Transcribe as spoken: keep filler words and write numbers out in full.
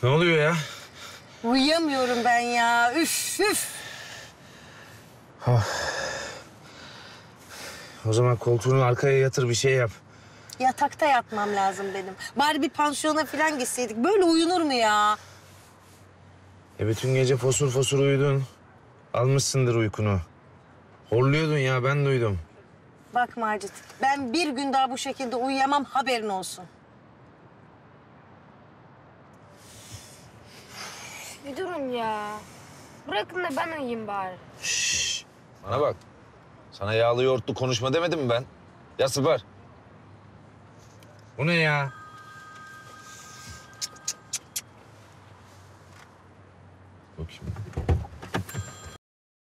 Ne oluyor ya? Uyuyamıyorum ben ya. Üf üf. Oh. O zaman koltuğunu arkaya yatır, bir şey yap. Yatakta yatmam lazım benim. Bari bir pansiyona falan gitseydik. Böyle uyunur mu ya? E bütün gece fosur fosur uyudun. Almışsındır uykunu. Horluyordun ya, ben duydum. Bak Macit, ben bir gün daha bu şekilde uyuyamam, haberin olsun. Bir durun ya. Bırakın da ben uyuyayım bari. Şşş. Bana bak. Sana yağlı yoğurtlu konuşma demedim mi ben? Ya Sıfır. Bu ne ya?